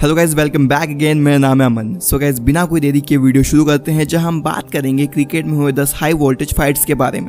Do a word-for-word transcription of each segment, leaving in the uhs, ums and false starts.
Hello guys, welcome back again. मेरा नाम है अमन। सो गाइस, बिना कोई देरी के वीडियो शुरू करते हैं, जहां हम बात करेंगे क्रिकेट में हुए दस हाई वोल्टेज फाइट्स के बारे में।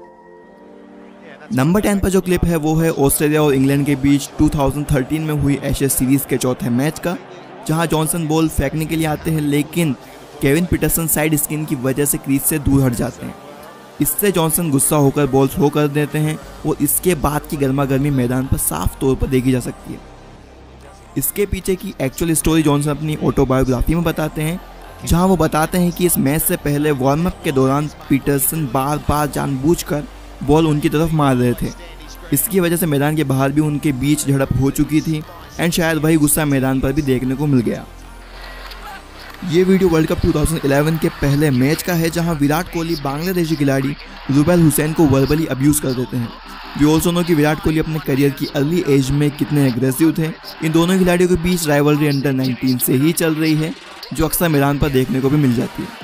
नंबर टेन पर जो क्लिप है वो है ऑस्ट्रेलिया और इंग्लैंड के बीच दो हज़ार तेरह में हुई एशेज सीरीज के चौथे मैच का, जहां जॉनसन बॉल फेंकने के लिए आते हैं, लेकिन केविन पीटरसन साइड स्किन की वजह से क्रीज से दूर हट जाते हैं। इससे जॉनसन गुस्सा होकर बॉल थ्रो कर देते हैं और इसके बाद की गर्मा गर्मी मैदान पर साफ तौर पर देखी जा सकती है। इसके पीछे की एक्चुअल स्टोरी जॉनसन अपनी ऑटोबायोग्राफी में बताते हैं, जहां वो बताते हैं कि इस मैच से पहले वार्म अप के दौरान पीटरसन बार बार जानबूझकर बॉल उनकी तरफ मार रहे थे। इसकी वजह से मैदान के बाहर भी उनके बीच झड़प हो चुकी थी एंड शायद वही गुस्सा मैदान पर भी देखने को मिल गया। ये वीडियो वर्ल्ड कप दो हज़ार ग्यारह के पहले मैच का है, जहां विराट कोहली बांग्लादेशी खिलाड़ी रुबेल हुसैन को वर्बली अब्यूज कर देते हैं। वी ऑल्सो नो कि विराट कोहली अपने करियर की अर्ली एज में कितने एग्रेसिव थे। इन दोनों खिलाड़ियों के बीच राइवलरी अंडर नाइनटीन से ही चल रही है, जो अक्सर मैदान पर देखने को भी मिल जाती है।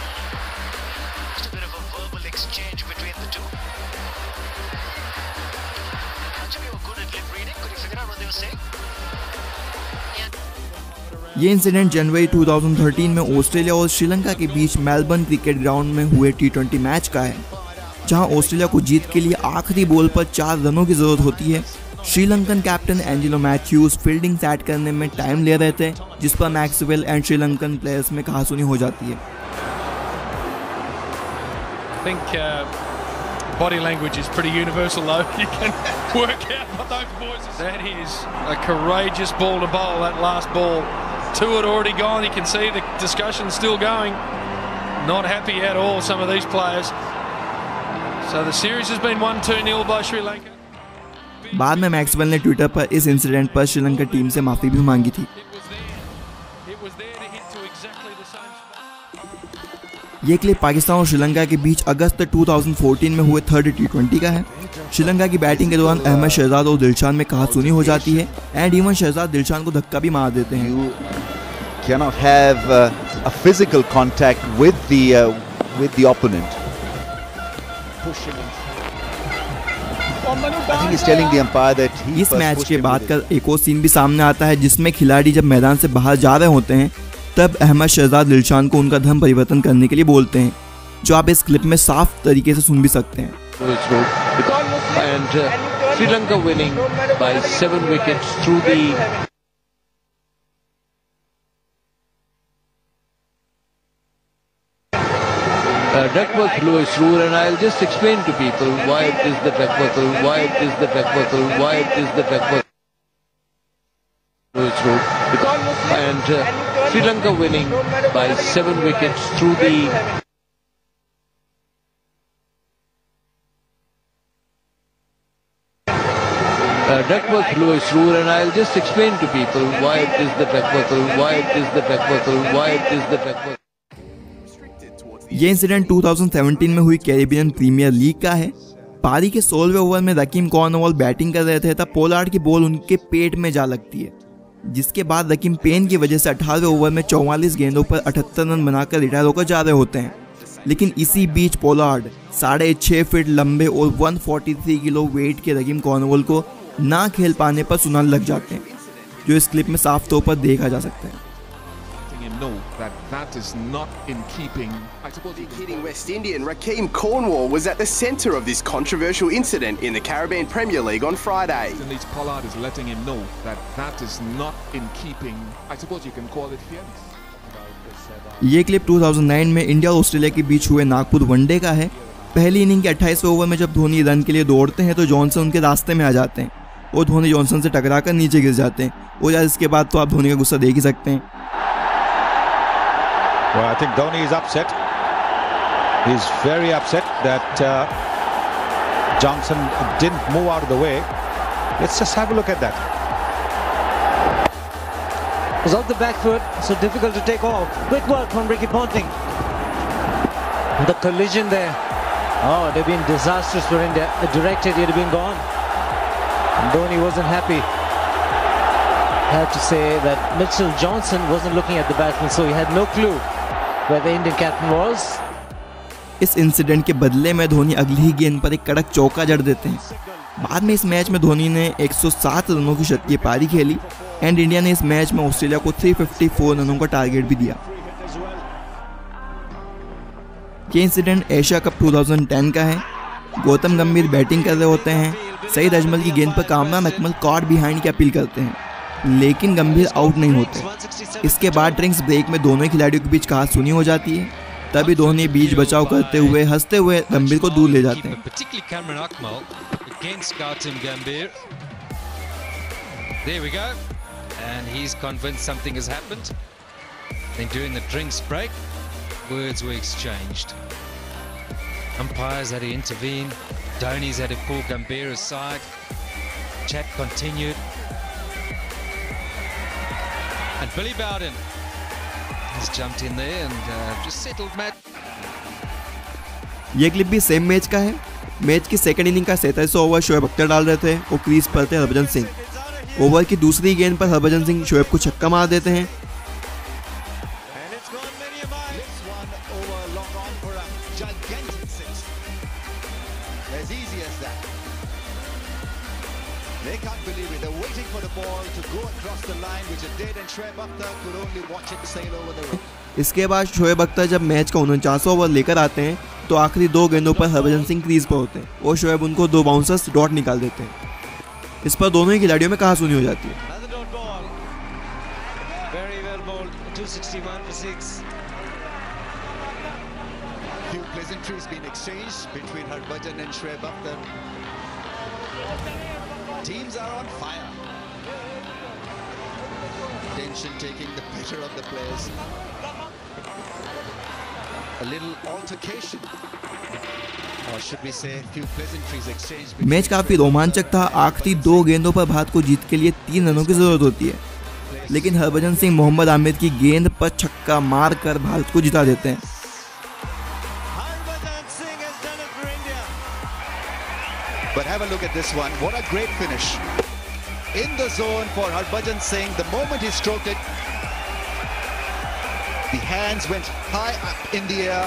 ये इंसिडेंट जनवरी दो हज़ार तेरह में ऑस्ट्रेलिया और श्रीलंका के बीच मेलबर्न क्रिकेट ग्राउंड में हुए टी ट्वेंटी मैच का है, जहां ऑस्ट्रेलिया को जीत के लिए आखिरी बॉल पर चार रनों की जरूरत होती है। Sri Lankan captain Angelo Mathews fielding set करने में टाइम ले रहे थे, जिस पर मैक्सवेल एंड श्रीलंकन प्लेयर्स में कहासुनी हो जाती है। think uh, body language is pretty universal though. You can work out what those boys are. That is a courageous ball to bowl, that last ball. Two had already gone. You can see the discussion still going. Not happy at all, some of these players. So the series has been one two nil by Sri Lanka. बाद में Maxwell ने Twitter पर इस incident पर Sri Lanka team से माफी भी मांगी थी। ये क्लिप पाकिस्तान और श्रीलंका के बीच अगस्त दो हज़ार चौदह में हुए थर्ड टी ट्वेंटी का है। श्रीलंका की बैटिंग के दौरान अहमद शहजाद और दिलशान में कहासुनी हो जाती है एंड इवन शहजाद दिलशान को धक्का भी मार देते हैं। You cannot have uh, a physical contact with the uh, with the opponent. I think he's telling the umpire that he इस मैच के बाद का एक और सीन भी सामने आता है, जिसमें खिलाड़ी जब मैदान से बाहर जा रहे होते हैं, तब अहमद शहजाद दिलशान को उनका धर्म परिवर्तन करने के लिए बोलते हैं, जो आप इस क्लिप में साफ तरीके से सुन भी सकते हैं। And uh, Sri Lanka winning by seven wickets through the uh, Duckworth blew his rule, and I'll just explain to people why it is the Duckworth, why it is the Duckworth, why it is the Duckworth blew his rule. And uh, Sri Lanka winning by seven wickets through the Uh, Duckworth blew his rule, and I'll just explain to people why it is the Duckworth, why it is the Duckworth, why it is the Duckworth. ये incident दो हज़ार सत्रह में हुई Caribbean premiere league का है। पारी के सोलहवें ओवर में रकीम कॉर्नवॉल बैटिंग कर रहे थे, तब पोलार्ड की बॉल उनके पेट में जा लगती है, जिसके बाद रकीम पेन की वजह से अठारहवें ओवर में चौवालीस गेंदों पर अठहत्तर रन बनाकर रिटायर होकर जा रहे होते हैं। लेकिन इसी बीच पोलार्ड साढ़े छः फीट लंबे और एक सौ तैंतालीस किलो वेट के रकीम कॉर्नवॉल को ना खेल पाने पर सुनाने लग जाते हैं, जो इस क्लिप में साफ तौर पर देखा जा सकता है। That that is not in keeping. I suppose the hitting West Indian Rakeem Cornwall was at the centre of this controversial incident in the Caribbean Premier League on Friday. And this Pollard is letting him know that that is not in keeping. I suppose you can call it fairness. ये clip दो हज़ार नौ में India और Australia के बीच हुए Nagpur one day का है। पहली इनिंग के अट्ठाईसवें ओवर में जब धोनी रन के लिए दौड़ते हैं, तो जॉनसन उनके रास्ते में आ जाते हैं और धोनी जॉनसन से टकराकर नीचे गिर जाते हैं। और यार, इसके बाद तो आप धोनी का गुस्सा देख ही सकते हैं। Well, I think Dhoni is upset. He's very upset that uh, Johnson didn't move out of the way. Let's just have a look at that. It was off the back foot, so difficult to take off. Quick work from Ricky Ponting. The collision there. Oh, it would have been disastrous for India. A direct hit, he'd have been gone. And Dhoni wasn't happy. I have to say that Mitchell Johnson wasn't looking at the batsman, so he had no clue where the Indian captain was. इस incident के बदले में धोनी अगली ही गेंद पर एक कड़क चौका जड़ देते हैं। बाद में इस मैच में धोनी ने एक सौ सात रनों की शतकीय पारी खेली एंड इंडिया ने इस मैच में ऑस्ट्रेलिया को तीन सौ चौवन रनों का टारगेट भी दिया। ये इंसिडेंट एशिया कप दो हज़ार दस का है। गौतम गंभीर बैटिंग कर रहे होते हैं, सईद अजमल की गेंद पर कामरान अकमल कॉट बिहाइंड की अपील करते हैं, लेकिन गंभीर आउट नहीं होते। इसके बाद ड्रिंक्स ब्रेक में दोनों खिलाड़ियों के बीच कहा सुनी हो जाती है, तभी धोनी बीच बचाव करते हुए हंसते हुए गंभीर को दूर ले जाते हैं। There we go, and he's convinced something has happened. Then during the drinks break, words were exchanged. Umpires had to intervene. Dhoni's had to pull Gambhir aside. Chat continued. And Billy Bowden has jumped in there and uh, just settled match. ये क्लिप भी same match का है। Match की second inning का सैंतालीसवां over Shoaib Akhtar डाल रहे थे और क्रीज पर थे हरभजन सिंह। ओवर की दूसरी गेंद पर हरभजन सिंह शोएब को छक्का मार देते हैं। इसके बाद शोएब अख्तर जब मैच का उनचासवां ओवर लेकर आते हैं तो आखिरी दो गेंदों पर हरभजन सिंह क्रीज पर होते हैं और शोएब उनको दो बाउंसर्स डॉट निकाल देते हैं। इस पर दोनों ही खिलाड़ियों में कहासुनी हो जाती है। Teams are on fire. Tension taking the better of the players. A little altercation, or should we say, few pleasantries exchanged. Match काफी रोमांचक था। आखिरी दो गेंदों पर भारत को जीत के लिए तीन रनों की जरूरत होती है, लेकिन हरभजन सिंह मोहम्मद आमिर की गेंद पर छक्का मारकर भारत को जिता देते हैं। But have a look at this one. What a great finish. In the zone for Harbhajan Sigh. The moment he stroked it, the hands went high up in the air.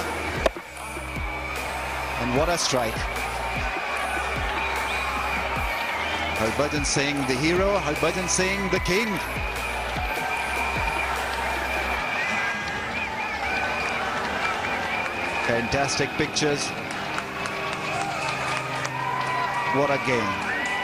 And what a strike. Harbhajan Sigh, the hero. Harbhajan Sigh, the king. Fantastic pictures. What a game.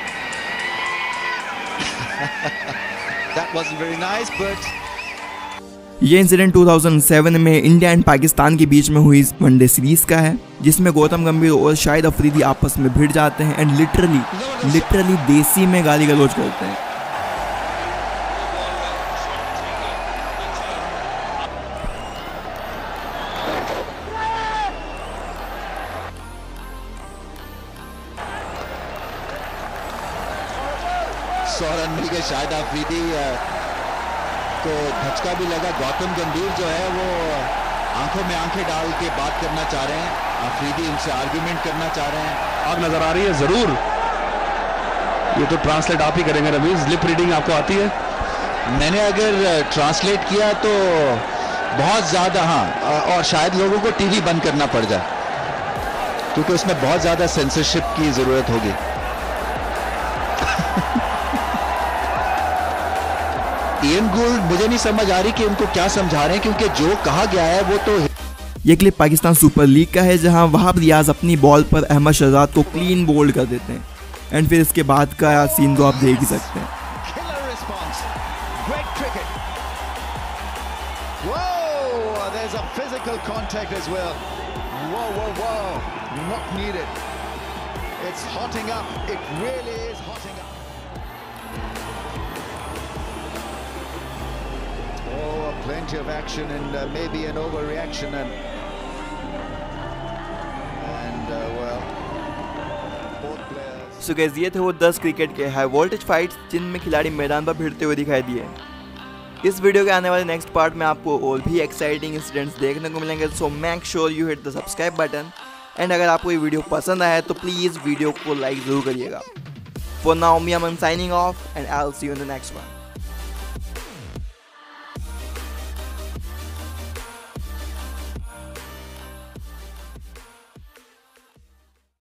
That wasn't very nice, but ये incident दो हज़ार सात में India and Pakistan के बीच में हुई one day series का है, जिसमें गौतम गंभीर और शाहिद अफरीदी आपस में भिड़ जाते हैं एंड लिटरली लिटरली देसी में गाली गलौज करते हैं। सौ रन मिल गए शाहिद अफरीदी को, धचका भी लगा। गौतम गंभीर जो है वो आंखों में आंखें डाल के बात करना चाह रहे हैं, अफरीदी उनसे आर्गुमेंट करना चाह रहे हैं। आग नजर आ रही है जरूर, ये तो ट्रांसलेट आप ही करेंगे रमीज। लिप रीडिंग आपको आती है? मैंने अगर ट्रांसलेट किया तो बहुत ज्यादा, हाँ, और शायद लोगों को टीवी बंद करना पड़ जाए क्योंकि उसमें बहुत ज्यादा सेंसरशिप की जरूरत होगी। इयन गोल्ड, मुझे नहीं समझ आ रही कि उनको क्या समझा रहे हैं, क्योंकि जो कहा गया है वो तो। ये क्लिप पाकिस्तान सुपर लीग का है, जहां वहाब रियाज अपनी बॉल पर अहमद शहजाद को क्लीन बोल्ड कर देते हैं एंड फिर इसके बाद का सीन तो आप देख ही सकते हैं। Plenty of action and uh, maybe an overreaction and and uh, well both players. So guys, ये थे वो दस क्रिकेट के हाई वोल्टेज फाइट्स जिनमें खिलाड़ी मैदान पर भिड़ते हुए दिखाई दिए। इस वीडियो के आने वाले नेक्स्ट पार्ट में आपको और भी एक्साइटिंग इंसिडेंट्स देखने को मिलेंगे, so make sure you hit the subscribe button and अगर आपको ये वीडियो पसंद आया तो प्लीज़ वीडियो को लाइक जरूर करिएगा। For now me I am signing off and I will see you in the next one.